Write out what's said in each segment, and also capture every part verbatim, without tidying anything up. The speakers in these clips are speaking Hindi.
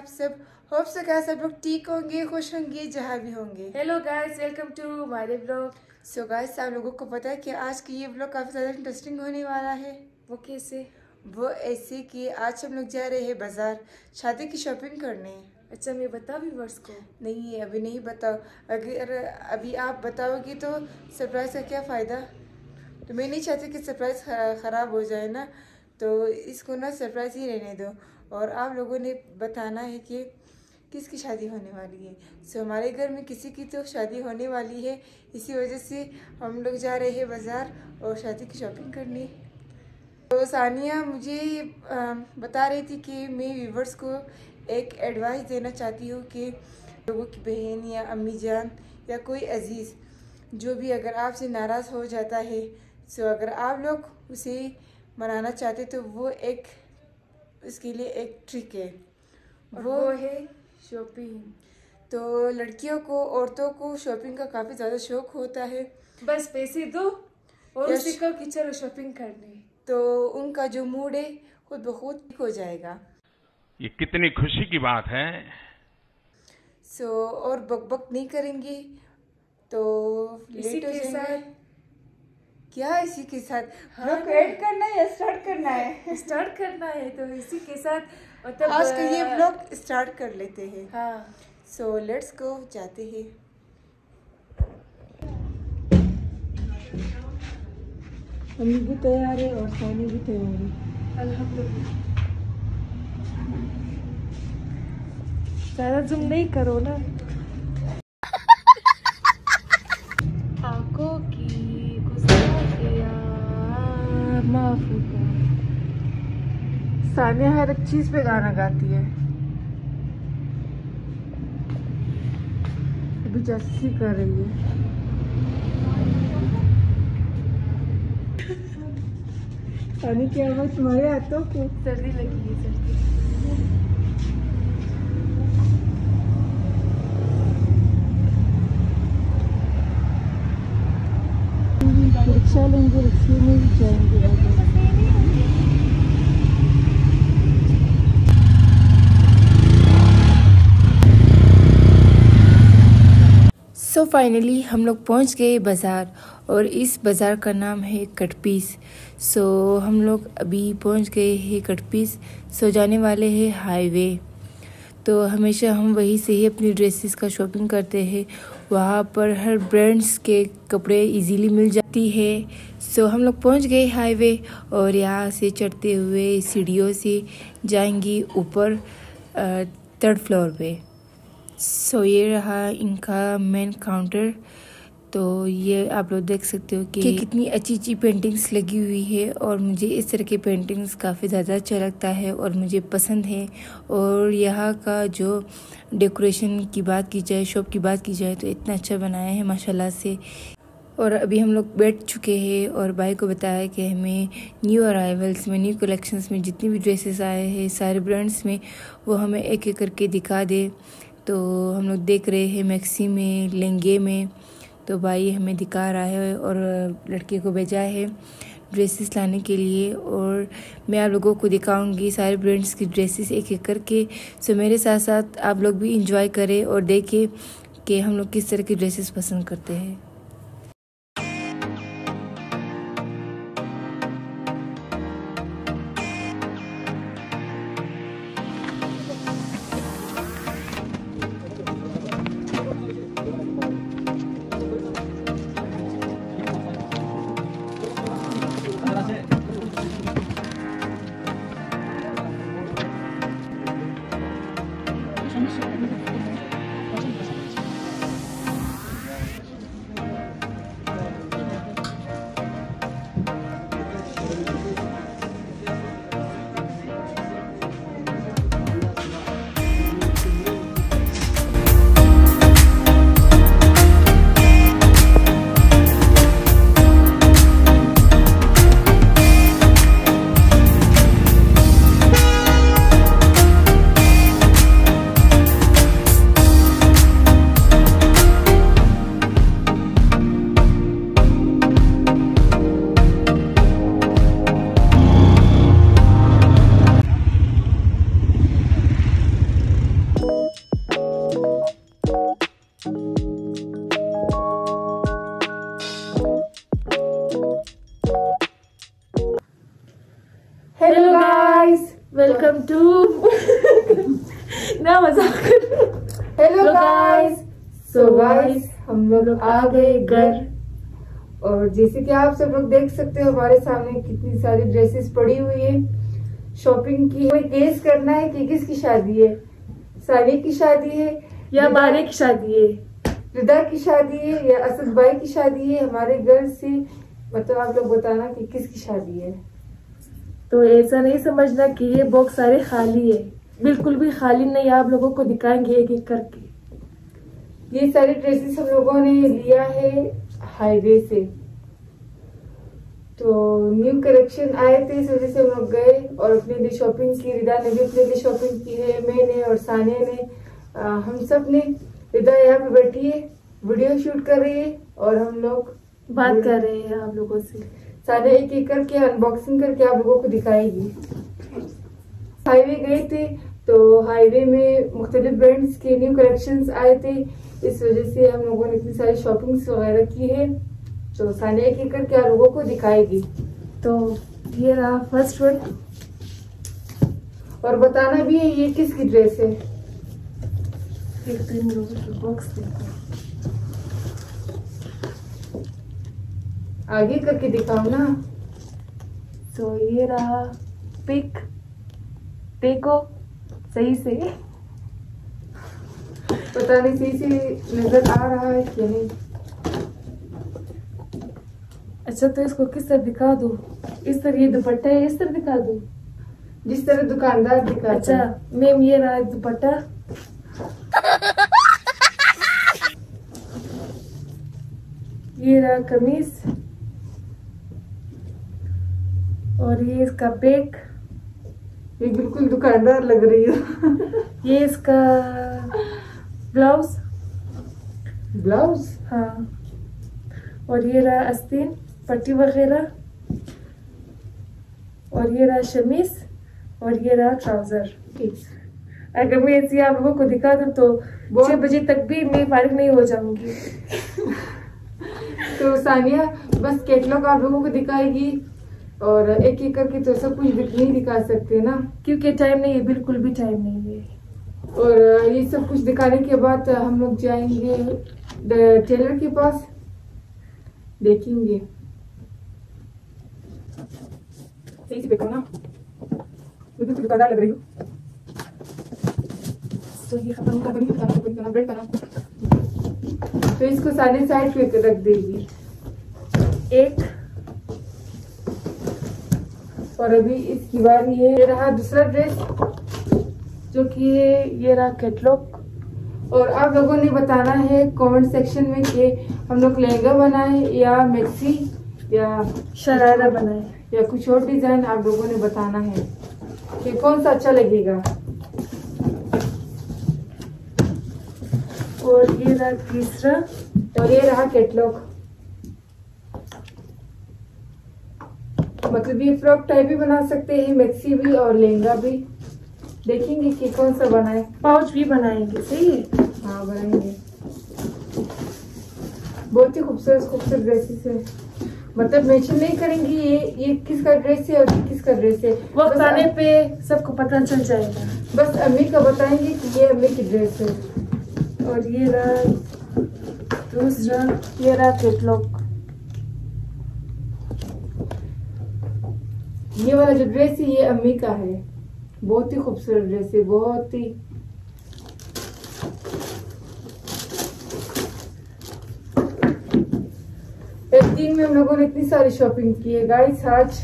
आप सब? होप सो क्या सब लोग ठीक होंगे, खुश होंगे जहाँ भी होंगे। Hello guys, welcome to my vlog. So guys, आप लोगों को पता है कि आज की ये व्लॉग काफ़ी ज़्यादा इंटरेस्टिंग होने वाला है। वो कैसे? वो ऐसे कि आज हम लोग जा रहे हैं बाजार शादी की शॉपिंग करने। अच्छा, मैं बता व्यूअर्स को? नहीं, अभी नहीं बताओ। अगर अभी आप बताओगी तो सरप्राइज का क्या फ़ायदा। तो मैं नहीं चाहती कि सरप्राइज ख़राब हो जाए ना, तो इसको ना सरप्राइज ही रहने दो। और आप लोगों ने बताना है कि किसकी शादी होने वाली है। सो हमारे घर में किसी की तो शादी होने वाली है, इसी वजह से हम लोग जा रहे हैं बाज़ार और शादी की शॉपिंग करने। तो सानिया मुझे आ, बता रही थी कि मैं व्यूवर्स को एक एडवाइस देना चाहती हूँ कि लोगों की बहन या अम्मी जान या कोई अजीज़ जो भी अगर आपसे नाराज़ हो जाता है, सो अगर आप लोग उसे मनाना चाहते तो वो एक उसके लिए एक ट्रिक है, वो, वो है शॉपिंग। तो लड़कियों को, औरतों को शॉपिंग का काफ़ी ज़्यादा शौक होता है। बस पैसे दो और उसी को कि चलो शॉपिंग करने, तो उनका जो मूड है खुद ब खुद ठीक हो जाएगा। ये कितनी खुशी की बात है। सो और बक बक नहीं करेंगी तो इसी लेट हो के जाएंगे। साथ क्या इसी के साथ? हाँ, एड करना है या स्टार्ट करना है? स्टार्ट करना है, तो इसी के साथ मतलब आज का ये व्लॉग स्टार्ट कर लेते हैं। हाँ, सो लेट्स गो, जाते हैं। अम्मी भी तैयार है और सानी भी तैयार है। अल्हम्दुलिल्लाह। ज़्यादा जुम नहीं करो ना। आंखों की गुस्ताखियां माफ कर। सानिया हर एक चीज पे गाना गाती है। अभी जासूसी कर रही है। सानी की आवाज तुम्हारे हाथों को सर्दी लगी है, सर्दी। रिक्शा लेंगे, रिक्शे में भी जाएंगे। सो so फाइनली हम लोग पहुंच गए बाज़ार, और इस बाज़ार का नाम है कटपीस। सो so, हम लोग अभी पहुंच गए हैं कटपीस। सो so, जाने वाले हैं हाईवे। तो हमेशा हम वहीं से ही अपनी ड्रेसेस का शॉपिंग करते हैं। वहाँ पर हर ब्रांड्स के कपड़े इजीली मिल जाती है। सो so, हम लोग पहुँच गए हाईवे, और यहाँ से चढ़ते हुए सीढ़ियों से जाएंगी ऊपर थर्ड फ्लोर पे। सो so, ये रहा इनका मेन काउंटर। तो ये आप लोग देख सकते हो कि, कि कितनी अच्छी अच्छी पेंटिंग्स लगी हुई है, और मुझे इस तरह की पेंटिंग्स काफ़ी ज़्यादा अच्छा लगता है और मुझे पसंद है। और यहाँ का जो डेकोरेशन की बात की जाए, शॉप की बात की जाए, तो इतना अच्छा बनाया है माशाल्लाह से। और अभी हम लोग बैठ चुके हैं, और भाई को बताया कि हमें न्यू अराइवल्स में, न्यू कलेक्शंस में जितनी भी ड्रेसेस आए हैं सारे ब्रांड्स में, वो हमें एक एक करके दिखा दे। तो हम लोग देख रहे हैं मैक्सी में, लहंगे में। तो भाई हमें दिखा रहा है, और लड़के को भेजा है ड्रेसेस लाने के लिए, और मैं आप लोगों को दिखाऊंगी सारे ब्रांड्स की ड्रेसेस एक एक करके। सो मेरे साथ साथ आप लोग भी इंजॉय करें और देखें कि हम लोग किस तरह की ड्रेसेस पसंद करते हैं। ना मजाक। हेलो गाइस, सो गाइस हम लोग आ गए घर और जैसे कि आप सब लोग देख सकते हो हमारे सामने कितनी सारी ड्रेसेस पड़ी हुई है शॉपिंग की। हमें गेस करना है कि किसकी शादी है, सानिया की शादी है या बारे की शादी है, रिदा की शादी है या असद भाई की शादी है। हमारे घर से मतलब आप लोग बताना कि किसकी शादी है। तो ऐसा नहीं समझना कि ये बॉक्स सारे खाली है, बिल्कुल भी खाली नहीं, आप लोगों को दिखाएंगे एक एक करके। ये सारी ड्रेसेस हम लोगों ने लिया है हाईवे से, तो न्यू कलेक्शन आए थे इस वजह से हम लोग गए और अपने लिए शॉपिंग की। रिदा ने भी अपने लिए शॉपिंग की है, मैंने और सानिया ने, आ, हम सब ने। रिदा यहाँ पे बैठी है, वीडियो शूट कर रही है और हम लोग बात कर रहे हैं आप लोगों से। सानिया एक एक करके अनबॉक्सिंग करके आप लोगों को दिखाएगी। हाईवे गए थे तो हाईवे में मुख्तलिफ ब्रांड्स के न्यू कलेक्शंस आए थे, इस वजह से हम लोगों ने इतनी सारी शॉपिंग्स वगैरह की है, तो सानिया एक एक करके आप लोगों को दिखाएगी। तो ये रहा फर्स्ट वन, और बताना भी है ये किसकी ड्रेस है। एक तो इन लोगों के बॉक्स देखो, आगे करके दिखाओ ना। तो ये रहा पिक, देखो सही से, पता नहीं सही से नजर आ रहा है कि नहीं। अच्छा तो इसको किस तरह दिखा दूं, इस तरह ये दुपट्टा है, इस तरह दिखा दूं, जिस तरह दुकानदार दिखाता अच्छा है। मैम ये रहा दुपट्टा, ये रहा कमीज, और ये इसका बैग, ये बिल्कुल दुकानदार लग रही हो। ये इसका ब्लाउज, ब्लाउज, हाँ, और ये रहा आस्तीन पट्टी वगैरह, और ये रहा शमीज, और ये रहा ट्राउजर। अगर मैं ऐसे आप लोगों को दिखा दूं तो छह बजे तक भी मैं फारिग नहीं हो जाऊंगी। तो सानिया बस कैटलॉग आप लोगों को दिखाएगी और एक एक करके तो सब कुछ नहीं दिखा सकते ना, क्योंकि टाइम नहीं है, बिल्कुल भी टाइम नहीं है। और ये सब कुछ दिखाने के बाद हम लोग जाएंगे टेलर के पास, देखेंगे। सही से देखो ना, बिल्कुल दुकानदार लग रही हो। तो ये खत्म कर देंगे, खाना खत्म करना, ब्रेड करना। तो इसको सारे साइड पे रख देगी एक, और अभी इसकी बारी है। ये रहा दूसरा ड्रेस जो कि ये रहा कैटलॉग। और आप लोगों ने बताना है कमेंट सेक्शन में कि हम लोग लहंगा बनाए या मैक्सी या शरारा बनाए या कुछ और डिजाइन, आप लोगों ने बताना है कि कौन सा अच्छा लगेगा। और ये रहा तीसरा, और ये रहा कैटलॉग। मतलब ये फ्रॉक टाइप भी बना सकते हैं, मैक्सी भी और लहंगा भी। देखेंगे कि कौन सा बनाए। पाउच भी बनाएंगे, सही है, हाँ बनाएंगे। बहुत ही खूबसूरत खूबसूरत ड्रेसेस है, मतलब मेंशन नहीं करेंगी ये ये किसका ड्रेस है और ये किसका ड्रेस है, वक्त आने पे सबको पता चल जाएगा। बस अम्मी का बताएंगे कि ये अम्मी की ड्रेस है। और ये रहा दूसरा, ये रहा कैटलॉग। ये वाला जो ड्रेस है ये अम्मी का है, बहुत ही खूबसूरत ड्रेस है, बहुत ही। एक दिन में हम लोगों ने इतनी सारी शॉपिंग की है गाइस आज।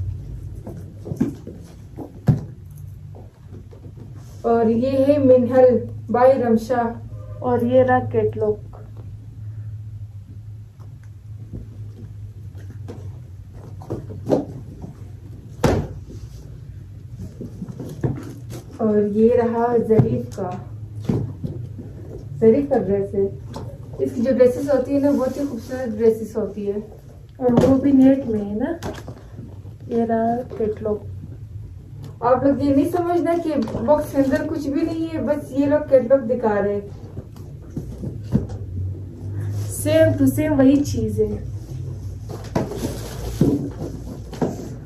और ये है मिनहल बाय रमशा। और ये रहा कैटलॉग। और ये रहा जरीफ का, जरीफ का ड्रेस है। इसकी जो ड्रेसेस होती है ना बहुत ही खूबसूरत ड्रेसेस होती है, और वो भी नेट में है ना। ये रहा कैटलॉग। आप लोग ये नहीं समझना कि बॉक्स के अंदर कुछ भी नहीं है, बस ये लोग कैटलॉग दिखा रहे हैं। सेम टू सेम वही चीज है।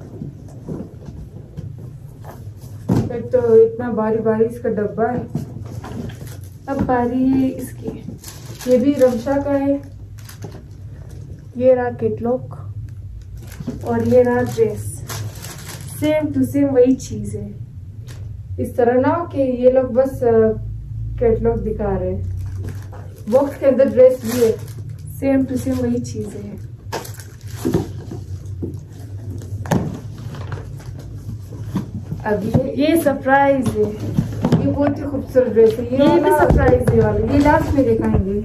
एक तो इतना भारी भारी इसका डब्बा है। अब बारी है इसकी। ये भी रमशा का है। ये रहा कैटलॉग और ये रहा ड्रेस। सेम टू सेम वही चीज है। इस तरह ना कि ये लोग बस कैटलॉग दिखा रहे हैं। बॉक्स के अंदर ड्रेस भी है। सेम टू सेम वही चीज है। अब ये ये सरप्राइज है। ये बहुत ही खूबसूरत ड्रेस है। ये, ये भी सरप्राइज है वाला। ये लास्ट में दिखाएंगे।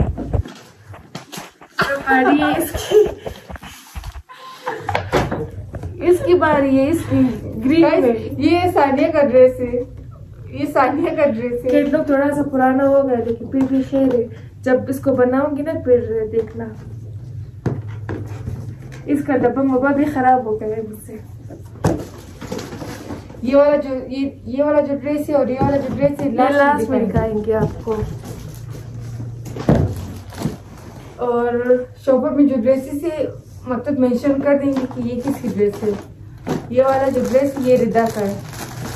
बारी है इसकी। इसकी बारी है इसकी ग्रीन में। ये सानिया का ड्रेस है। ये सानिया का ड्रेस है। कैटलॉग थोड़ा सा पुराना हो गया लेकिन फिर भी शेर है। जब इसको बनाऊंगी ना फिर देखना। इसका डब्बा मुब्बा भी खराब हो गया है मुझसे। ये वाला जो ये ये वाला जो ड्रेस है और ये वाला जो ड्रेस है लास्ट में दिखाएंगे आपको। और शॉपर में जो ड्रेसेस है मतलब मेंशन कर देंगे कि ये किसकी ड्रेस है। ये वाला जो ड्रेस ये रिदा का है।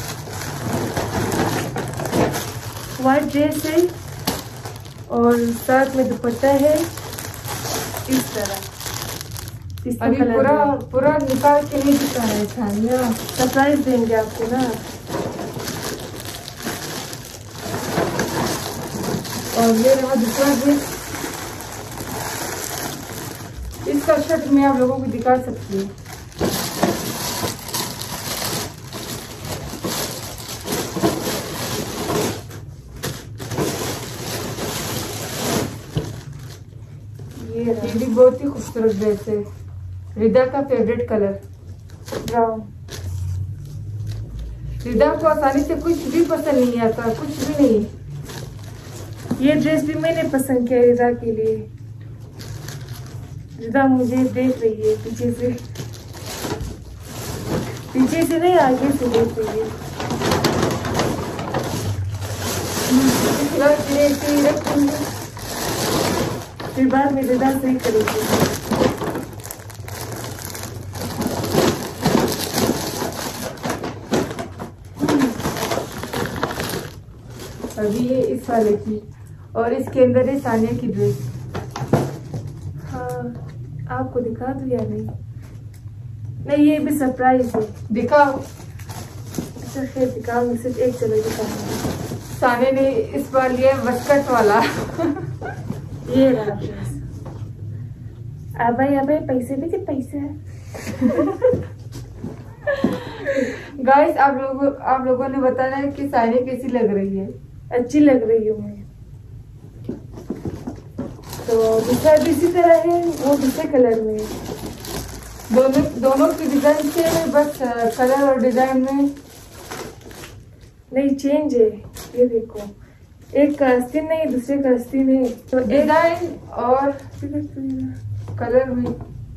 व्हाइट ड्रेस है और साथ में दुपट्टा है इस तरह। अभी पूरा पूरा निकाल के नहीं दिखा रहा है सानिया। सरप्राइज देंगे आपको ना। और ये रहा दूसरा ड्रेस। इसका शर्ट मैं आप लोगों को दिखा सकती हूँ। ये भी बहुत ही खूबसूरत ड्रेस है। रिदा का फेवरेट कलर ब्राउन। रिदा को आसानी से कुछ भी पसंद नहीं आता, कुछ भी नहीं। ये ड्रेस भी मैंने पसंद किया रिदा के लिए। रिदा मुझे देख रही है पीछे से। पीछे से नहीं आगे से देख रही है। फिर बाद में रिदा सही करेगी। अभी ये इस वाले की और इसके अंदर है सानिया की ड्रेस। हाँ आपको दिखा दूं या नहीं? नहीं ये भी सरप्राइज है। दिखाओ। अच्छा फिर दिखाओ। सिर्फ एक चलो दिखाऊंगी। सानिया ने इस बार लिया वस्कट वाला। ये रहा ड्रेस। अब अब पैसे भी थे पैसे। गाइस आप लोगों आप लोगों ने बताना है कि सानिया कैसी लग रही है। अच्छी लग रही हूँ मैं। तो दूसरा भी इसी तरह है। वो दूसरे कलर में। दोनों दोनों की डिजाइन से बस कलर और डिजाइन में नहीं चेंज है। ये देखो एक का आस्तीन नहीं दूसरे का आस्तीन है। तो डिजाइन और कलर में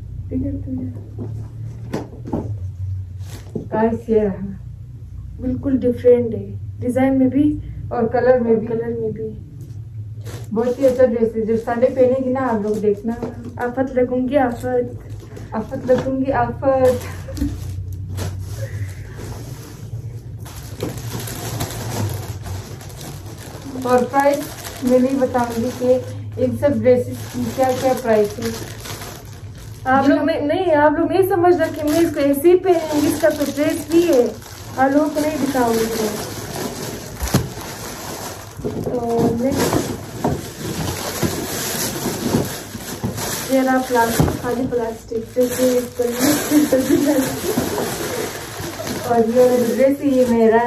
गाइस ये रहा बिल्कुल डिफरेंट है। डिजाइन में भी और कलर में भी। कलर में भी बहुत ही अच्छा ड्रेस है। जब साले पहनेगी ना आप लोग देखना। आफत लगूंगी आफत। आफत लगूंगी आफत। और प्राइस मैं नहीं बताऊंगी कि इन सब ड्रेसेस की क्या क्या प्राइस है। आप लोग नहीं, नहीं आप लोग नहीं समझ रहे कि मैं इसको ऐसे ही पहनूंगी। इसका तो ड्रेस भी है। आप लोगों को नहीं दिखाऊंगी। तो नेक्स्ट ये रहा प्लास्टिक। खाली प्लास्टिक जैसे और ये ड्रेस ये मेरा।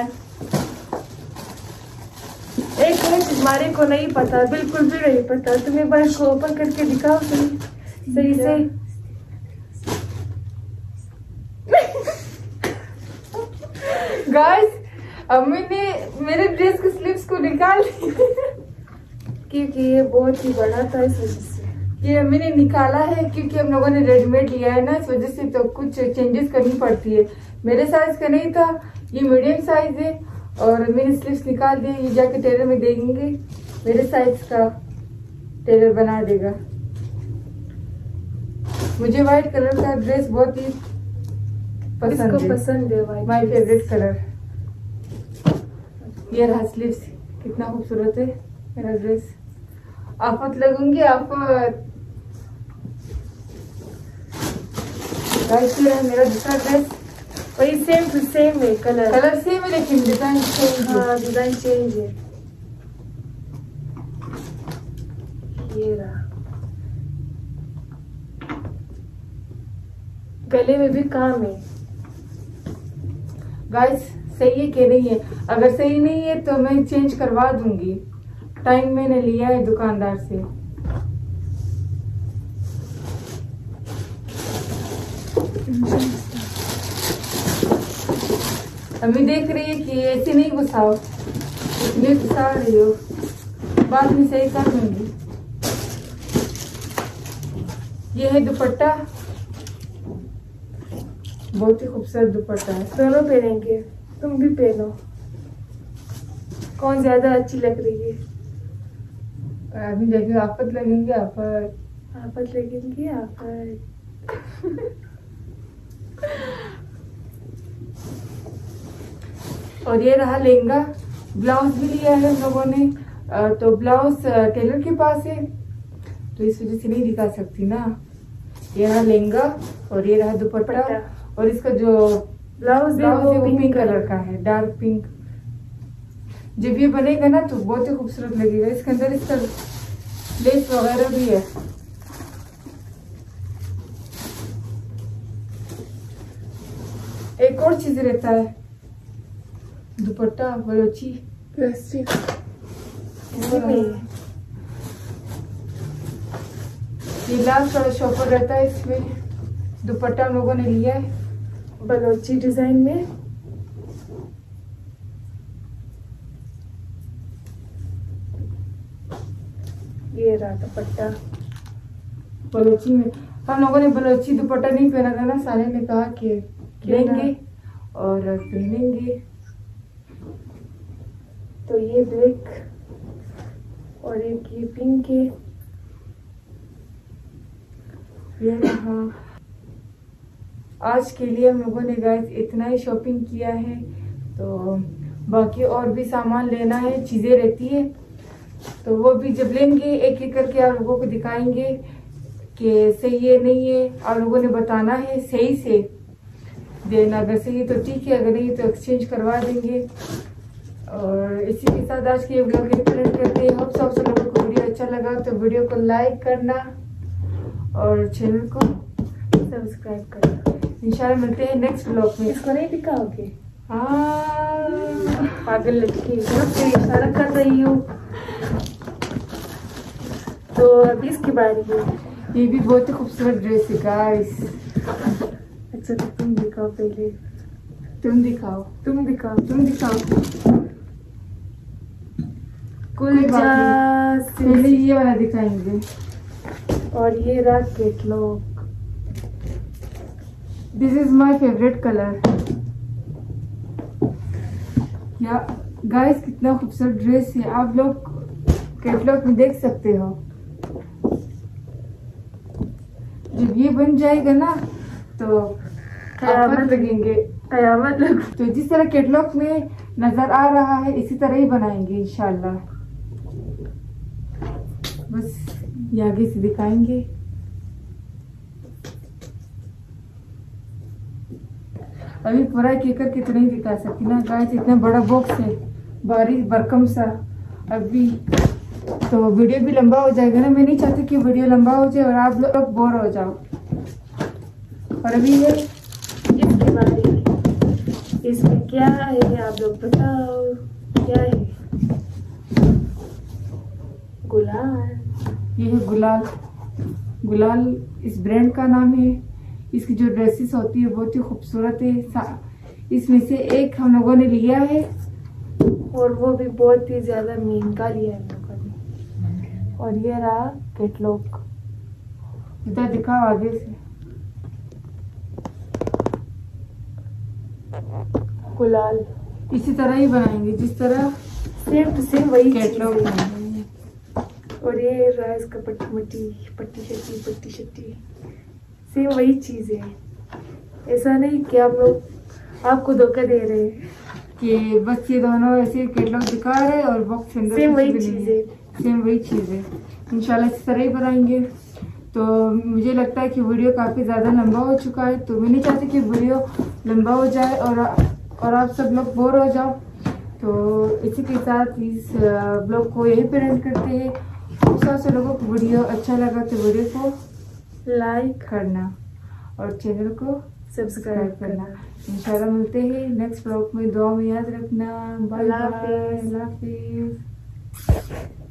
एक मिनट तुम्हारे को नहीं पता, बिल्कुल भी नहीं पता। तुम एक बार इसको ओपन करके दिखाओ सही सही से। गाइस अम्मी ने मेरे ड्रेस के स्लीव्स को निकाल दिया क्योंकि ये बहुत ही बड़ा था इस वजह से। ये अम्मी ने निकाला है क्योंकि हम लोगों ने रेडीमेड लिया है ना, इस वजह से तो कुछ चेंजेस करनी पड़ती है। मेरे साइज का नहीं था, ये मीडियम साइज है और मैंने स्लीव्स निकाल दिए। ये जाके टेलर में देंगे, मेरे साइज का टेलर बना देगा। मुझे व्हाइट कलर का ड्रेस बहुत ही पसंद है। पसंद है व्हाइट, माय फेवरेट कलर। ये रहा स्लीव्स, कितना खूबसूरत है। मेरा ड्रेस आफत लगूंगी आफत। गाइस ये रहा मेरा दूसरा ड्रेस, वही सेम टू सेम है, कलर कलर सेम है लेकिन डिजाइन चेंज है। हाँ डिजाइन चेंज है। ये रहा, गले में भी काम है। गाइस सही है कि नहीं है? अगर सही नहीं है तो मैं चेंज करवा दूंगी। टाइम मैंने लिया है दुकानदार से। अम्मी देख रही है कि ऐसे नहीं घुसाओ, इसलिए घुसा रही हो, बाद में सही कर दूंगी। ये है दुपट्टा, बहुत ही खूबसूरत दुपट्टा है। दोनों पहनेंगे, तुम भी पहनो, कौन ज्यादा अच्छी लग रही है? अभी देखिए आफत लगेंगे आफत। आफत लगेंगी आफत। और ये रहा लहंगा। ब्लाउज भी लिया है हम लोगों ने, तो ब्लाउज टेलर के पास है तो इस वजह से नहीं दिखा सकती ना। ये रहा लहंगा और ये रहा दुपट्टा, और इसका जो ब्लाउज ब्लाउज है वो पिंक कलर का है, डार्क पिंक। जब ये बनेगा ना तो बहुत ही खूबसूरत लगेगा। इसके अंदर इसका लेस वगैरह भी है। एक और चीज रहता है, दुपट्टा बलोची प्लास्टिक। ये लास्ट वाला शॉपर रहता है, इसमें दुपट्टा हम लोगों ने लिया है बलोची डिजाइन में। ये रहा दुपट्टा बलोची में। हम लोगों ने बलोची दुपट्टा नहीं पहना था ना, साले ने कहा कि लेंगे और पहनेंगे। तो ये ब्लैक और एक ये पिंक है। ये रहा। आज के लिए हम लोगों ने गाइस इतना ही शॉपिंग किया है, तो बाकी और भी सामान लेना है, चीजें रहती है तो वो भी जब लेंगे एक एक करके आप लोगों को दिखाएंगे कि सही है नहीं है। आप लोगों ने बताना है सही से देना, अगर सही है तो ठीक है, अगर नहीं तो एक्सचेंज करवा देंगे। और इसी के साथ आज के व्लॉग एंड करते हैं। होप सब लोगों को वीडियो अच्छा लगा तो वीडियो को लाइक करना और चैनल को सब्सक्राइब करना। इंशाल्लाह मिलते हैं नेक्स्ट व्लॉग में। इसको नहीं दिखाओगे? हाँ पागल लड़की, इशारा कर रही हूँ। तो अभी इसके बारे में, ये भी बहुत ही खूबसूरत ड्रेस है गाइस। अच्छा तो तुम दिखाओ पहले। तुम दिखाओ तुम दिखाओ तुम दिखाओ कुल जा। पहले ये वाला दिखाएंगे। और ये रहा catalogue. This is my favourite colour. या गाइस कितना खूबसूरत ड्रेस है, आप लोग कैटलॉग में देख सकते हो। जब ये बन जाएगा ना तो कयामत लगेंगे, कयामत लग। तो जिस तरह कैटलॉग में नजर आ रहा है इसी तरह ही बनाएंगे इंशाल्लाह। बस ये आगे से दिखाएंगे। अभी पूरा एक करके तो नहीं दिखा सकती ना गाइस, इतना बड़ा बॉक्स है, बारीक भरकम सा। अभी तो वीडियो भी लंबा हो जाएगा ना, मैं नहीं चाहती कि वीडियो लंबा हो जाए और आप लोग बोर हो जाओ। और अभी ये इसके बारे में, इसमें क्या है आप लोग बताओ, क्या है? गुलाल। ये है गुलाल। गुलाल इस ब्रांड का नाम है। इसकी जो ड्रेसेस होती है बहुत ही खूबसूरत है। इसमें से एक हम लोगों ने लिया है और वो भी बहुत ही ज्यादा महंगा लिया है हम लोगों ने। और ये रहा कैटलॉग। इधर दिखाओ आगे से। गुलाल इसी तरह ही बनाएंगे जिस तरह सेम टू सेम वही कैटलॉग चीज़ है। बनाएंगे। और ये रहा इसका पट्टी मट्टी पट्टी शट्टी पट्टी शट्टी सेम वही चीज है। ऐसा नहीं कि आप लोग आपको धोखा दे रहे हैं कि बस ये दोनों ऐसे कैटलॉग दिखा रहे हैं और बॉक्स के अंदर सेम कुछ वही भी चीज नहीं है। है। सेम वही चीज़ है। इंशाल्लाह इस तरह ही बनाएंगे। तो मुझे लगता है कि वीडियो काफ़ी ज़्यादा लंबा हो चुका है, तो मैं नहीं चाहती कि वीडियो लंबा हो जाए और और आप सब लोग बोर हो जाओ। तो इसी के साथ इस ब्लॉग को यहीं पर एंड करते हैं। बहुत से लोगों को वीडियो अच्छा लगा तो वीडियो को लाइक करना और चैनल को सब्सक्राइब करना। इंशाल्लाह मिलते हैं नेक्स्ट ब्लॉग में। दुआ में याद रखना। Bye bye. अल्लाह हाफिज़।